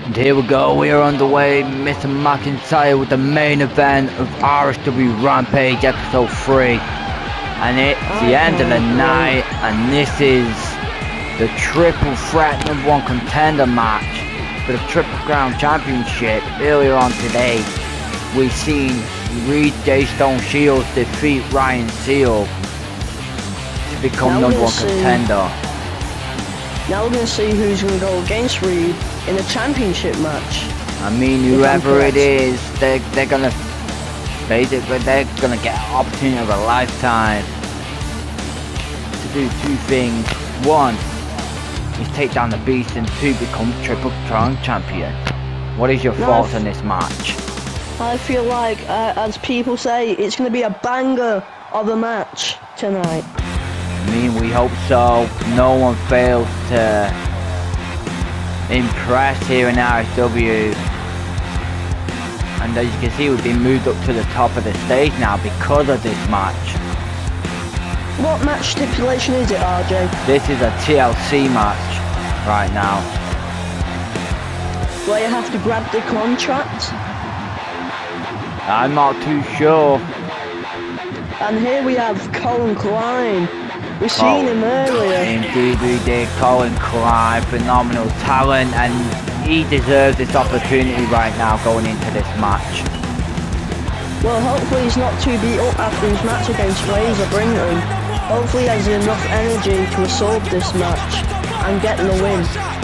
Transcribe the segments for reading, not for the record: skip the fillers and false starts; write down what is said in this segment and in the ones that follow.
And here we go, we are on the way, Mr. McIntyre with the main event of RSW Rampage episode 3. And it's the end of the night, and this is the triple threat #1 contender match for the Triple Crown Championship. Earlier on today, we've seen Reed J. Stone Shields defeat Ryan Seal to become #1 contender. Now we're going to see who's going to go against Reed in a championship match. I mean, whoever it is, they're gonna basically get an opportunity of a lifetime to do two things. One is take down the Beast, and two, become Triple Crown champion. What is your thoughts on this match? I feel like, as people say, it's going to be a banger of a match tonight. I mean, we hope so. No one fails to impress here in RSW. And as you can see, we've been moved up to the top of the stage now because of this match. What match stipulation is it, RJ? This is a TLC match right now. Where you have to grab the contract? I'm not too sure. And here we have Colin Klein. We've seen him earlier. Indeed we did. Colin Klein, phenomenal talent, and he deserves this opportunity right now going into this match. Well, hopefully he's not too beat up after his match against Razor Brinton. Hopefully he has enough energy to absorb this match and get the win.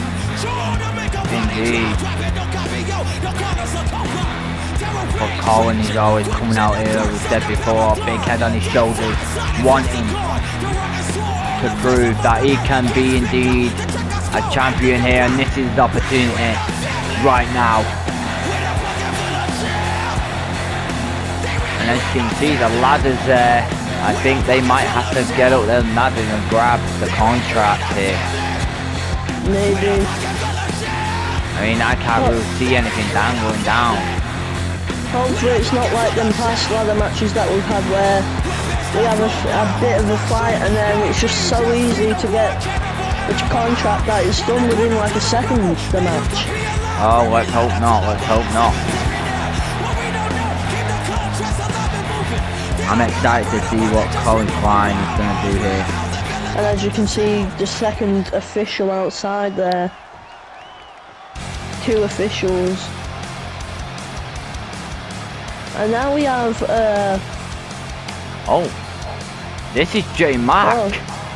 Indeed. But Colin is always coming out here, as we said before, big head on his shoulders, wanting to prove that he can be indeed a champion here, and this is the opportunity right now. And as you can see, the ladders there, I think they might have to get up their ladders and grab the contract here. Maybe. I mean, I can't really see anything going down. Hopefully it's not like them past ladder matches that we've had where we have a bit of a fight and then it's just so easy to get the contract that it's done within like a second, the match. Oh, let's hope not, let's hope not. I'm excited to see what Colin Klein is going to do here. And as you can see, the second official outside there. Two officials. And now we have, oh, this is J Mac. Oh.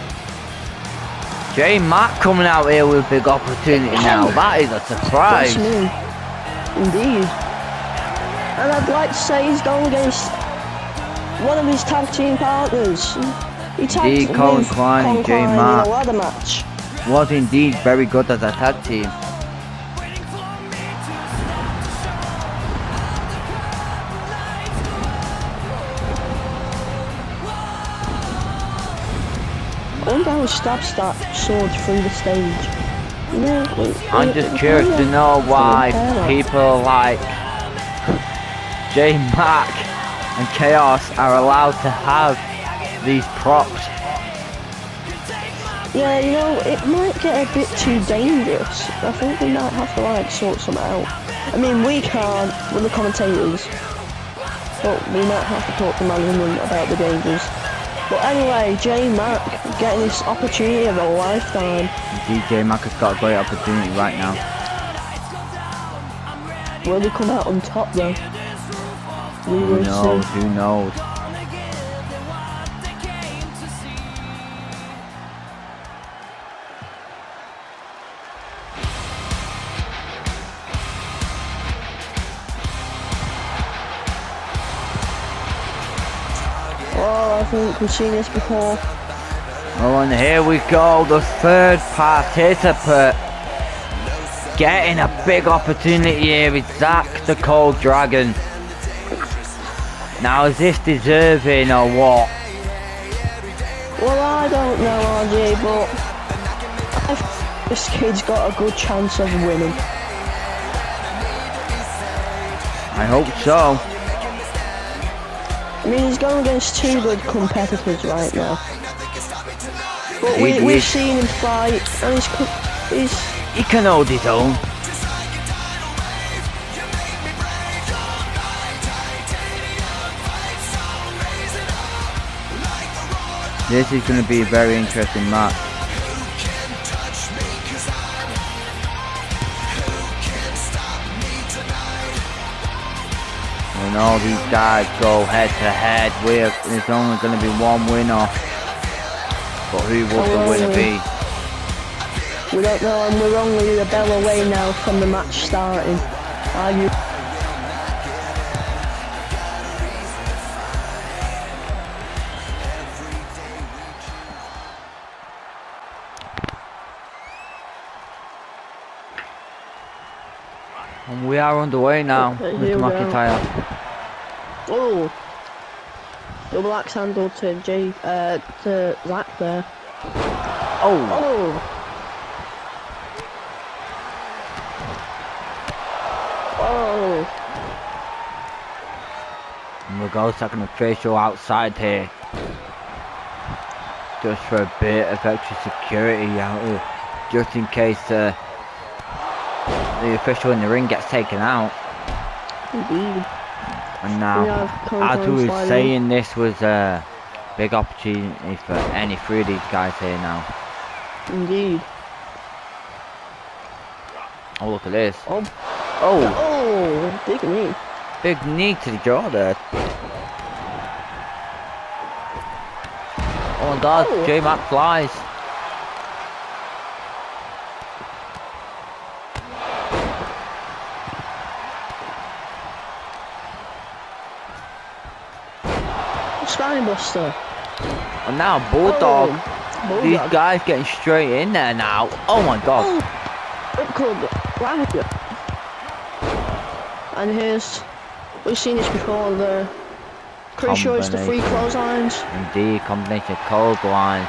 J Mac coming out here with a big opportunity now. That is a surprise. That's new. Indeed. And I'd like to say he's going against one of his tag team partners. He tagged with Colin Klein and J Mac. in a ladder match. Was indeed very good as a tag team. I wonder how he stabs that sword through the stage. I'm just curious to know why people like J Mac and Chaos are allowed to have these props. Yeah, you know, it might get a bit too dangerous. I think we might have to like sort some out. I mean, we can't with the commentators, but we might have to talk to management about the dangers. But anyway, J Mac getting this opportunity of a lifetime. DJ Mac has got a great opportunity right now. Will they come out on top though? Who knows, who knows? Oh, I think we've seen this before. Oh, and here we go, the third participant getting a big opportunity here with Zack the Cold Dragon. Now, is this deserving or what? Well, I don't know, RJ, but I think this kid's got a good chance of winning. I hope so. I mean, he's going against two good competitors right now. But we've seen him fight, and he can hold his own. This is going to be a very interesting match. When all these guys go head to head, there's only going to be one winner. But who will the winner be? We don't know, and we're only a bell away now from the match starting. Are you? And we are underway now, Mr. McIntyre. Oh, double axe handle to to Zack there. Oh. Oh. And we'll go second official outside here. Just for a bit of extra security out here. Just in case the official in the ring gets taken out. Indeed. And now, as we were saying, this was a big opportunity for any three of these guys here now. Indeed. Oh, look at this. Oh. Oh. Oh, big knee. Big knee to the jaw there. Oh my God, Oh. J-Mac flies. Spinebuster. And now Bulldog. Oh, These Bulldog. guys getting straight in there now. Oh my God. Oh, club. Right. And here's, we've seen this before, the pretty sure it's the free clotheslines. Indeed, combination of clotheslines.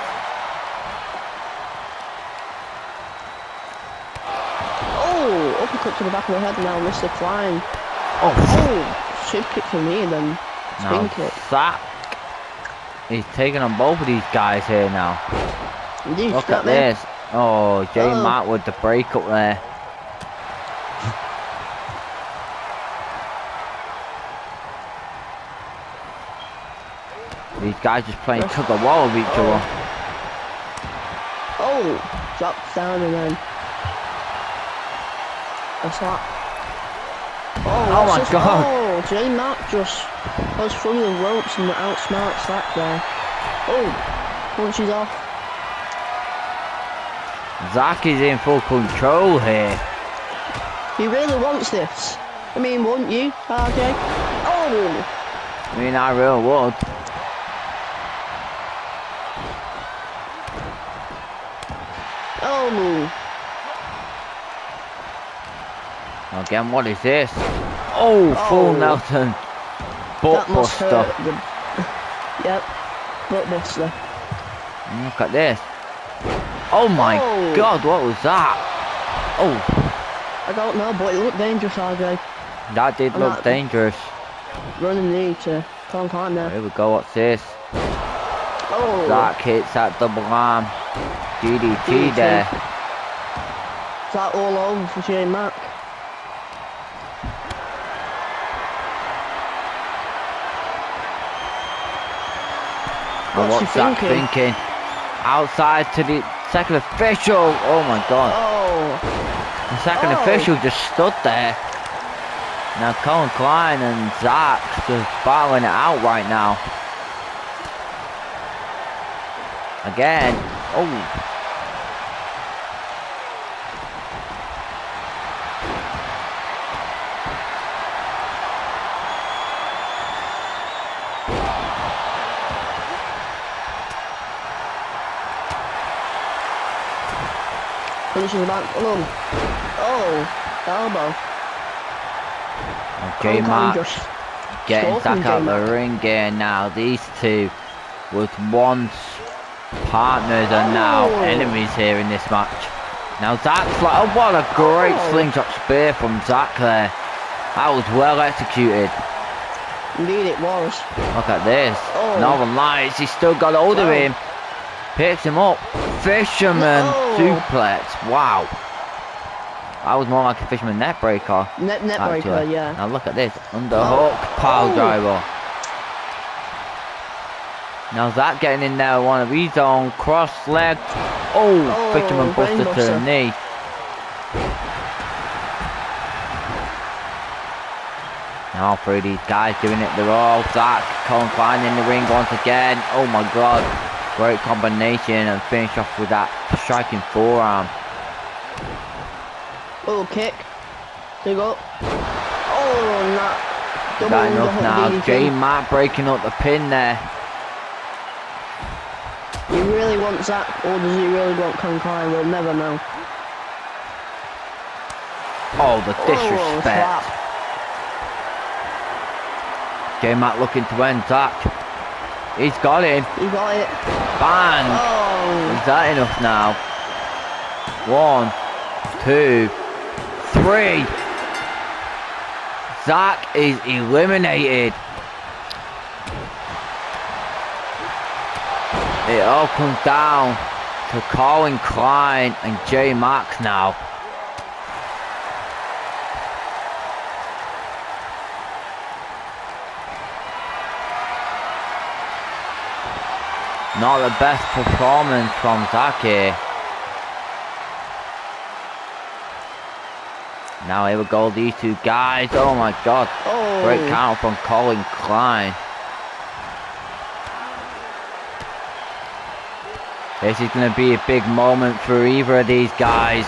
Oh, uppercut to the back of the head now, Mr. Klein. Oh, Oh, super kick for me then. Spin now kick. Zack. He's taking on both of these guys here now. Indeed, Look that at man. this. Oh, J-Mac with the break up there. These guys just playing tug of war with each other. Oh, drops down and then. What's that? Oh my God. Oh, J-Mac just goes through the ropes and outsmarts that there. Oh, punches off. Zack is in full control here. He really wants this. I mean, wouldn't you, RJ? Oh! I mean, I really would. Oh! Again, what is this? Oh, full Oh. Nelson. Butt That must buster. hurt the... Yep, butt buster. Look at this. Oh my Oh. God, what was that? Oh, I don't know, but it looked dangerous, RJ. that did I'm look not- dangerous. Running knee to Climb there. Here we go, what's this? Oh! Zack hits that double arm. DDT DDT. there. That all over for J-Mac. And What's he what's Zack thinking? thinking? Outside to the second official. Oh my God. Oh! The second Oh. official just stood there. Now Colin Klein and Zack just battling it out right now. Again. Oh. Finishes the back. Oh! Elbow. J-Mac just getting stalking Zack out J-Mac. the ring here now. These two was once partners are now Oh. enemies here in this match. Now Zack's like, oh, what a great Oh. slingshot spear from Zack there. That was well executed. Indeed it was. Look at this. Oh. Northern Lights, he's still got hold of Wow. him. Picks him up. Fisherman No. suplex. Wow. That was more like a fisherman net breaker. Net breaker, actually. yeah. Now look at this. Underhook pile Oh. driver. Now Zack getting in there, one of his own, cross leg. Oh, fisherman buster to the knee. Now three of these guys giving it their all. Zack, Colin Klein in the ring once again. Oh my god. Great combination and finish off with that striking forearm. Oh, kick. There you go. Oh, and that. Is that enough now? J-Mac breaking up the pin there. He really wants that, or does he really want Colin Klein? We'll never know. Oh, the disrespect. J-Mac looking to end Zack. He's got him. He got it. Bang! Oh. Is that enough now? 1, 2, 3. Zack is eliminated. It all comes down to Colin Klein and J-Mac now. Not the best performance from Zack here. Now here we go, these two guys. Oh my god. Oh. Great count from Colin Klein. This is going to be a big moment for either of these guys.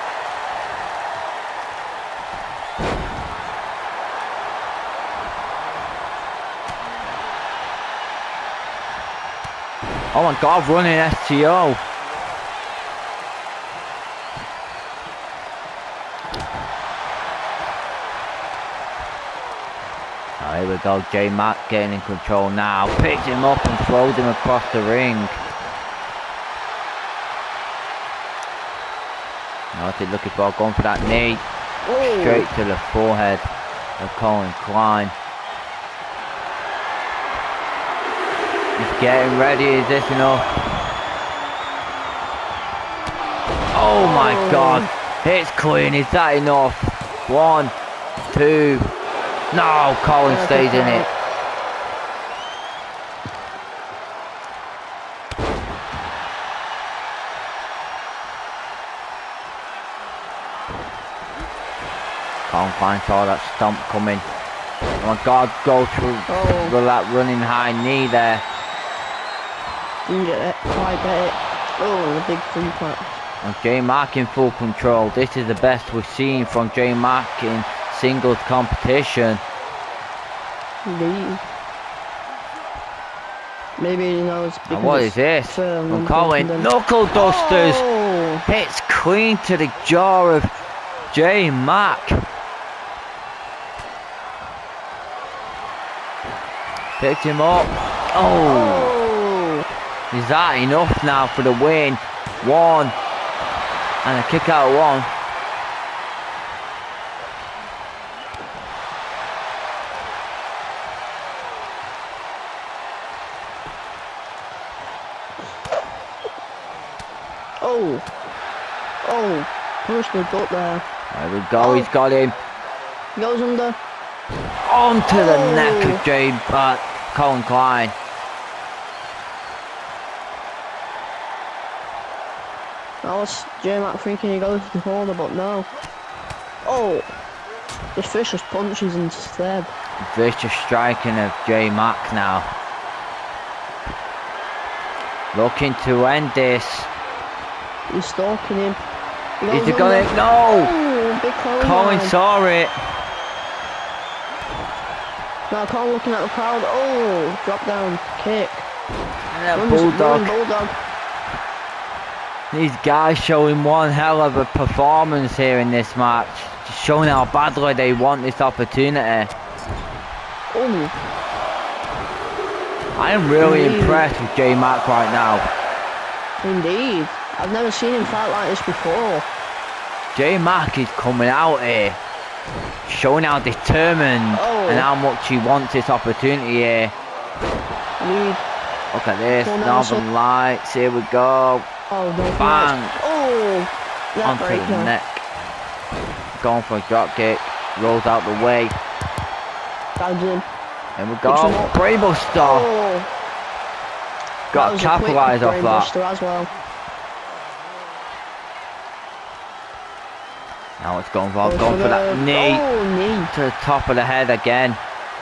Oh my god, running STO. Here we go, J-Mac getting in control now. Picks him up and throws him across the ring. Now they're looking for, going for that knee. Oh. Straight to the forehead of Colin Klein. He's getting ready, is this enough? Oh my god, it's clean, is that enough? 1, 2, no, Colin stays in it. Colin Klein saw that stomp coming. Oh my god, go through with that running high knee there. Didn't get it, quite get it. Oh, the big free punch. And J-Mac in full control. This is the best we've seen from J-Mac in singles competition. Indeed. Maybe he knows. And what is this? From Colin. Knuckle dusters. Oh. Hits clean to the jaw of J-Mac. Picked him up. Oh. Is that enough now for the win? 1. And a kick out of 1. Oh, pushed the gut there. There we go, he's got him. Goes under. Onto the neck of Colin Klein. That was J-Mac thinking he goes to the corner, but no. Oh, just vicious punches instead. Vicious striking of J-Mac now. Looking to end this. He's stalking him. Is he gonna? No! Oh, big Colin saw it. Now Colin looking at the crowd. Oh, drop down kick. And that bulldog. These guys showing one hell of a performance here in this match. Just showing how badly they want this opportunity. Oh. I am really impressed with J-Mac right now. Indeed. I've never seen him fight like this before. J-Mac is coming out here, showing how determined and how much he wants this opportunity here. Look at this, Northern Lights, here we go. Oh, bang! Oh, onto the neck. Going for a drop kick, rolls out the way. Bounds in. Here we go, Brainbuster. Oh. Got to capitalise off that. As well. Now it's going for that knee. Oh, knee. To the top of the head again.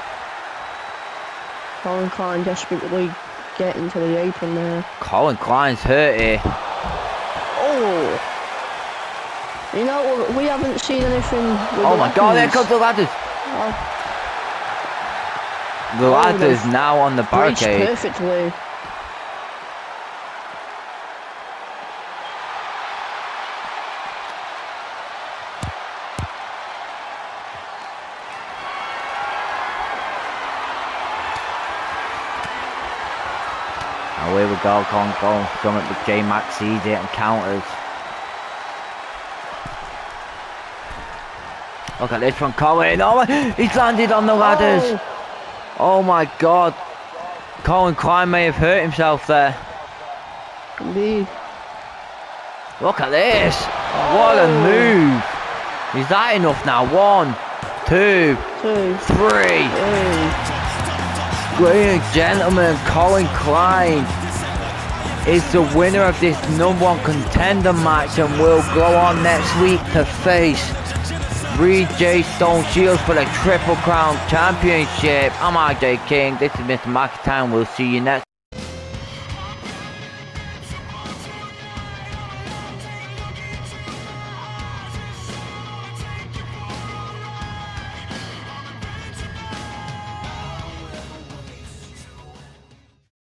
Colin Klein desperately getting to the apron there. Colin Klein's hurt here. Oh! You know, we haven't seen anything with Oh my god, there comes the ladders! Oh. The ladders now on the barricade. Perfectly. Away we go, going summit with J Max sees it and counters. Look at this from Colin. Oh, he's landed on the ladders. Oh my god. Colin Klein may have hurt himself there. Indeed. Look at this. What a move. Is that enough now? 1, 2, 3. Ladies and gentlemen, Colin Klein is the winner of this #1 contender match and will go on next week to face Reed J. Stone Shields for the Triple Crown Championship. I'm RJ King, this is Mr. McIntyre, we'll see you next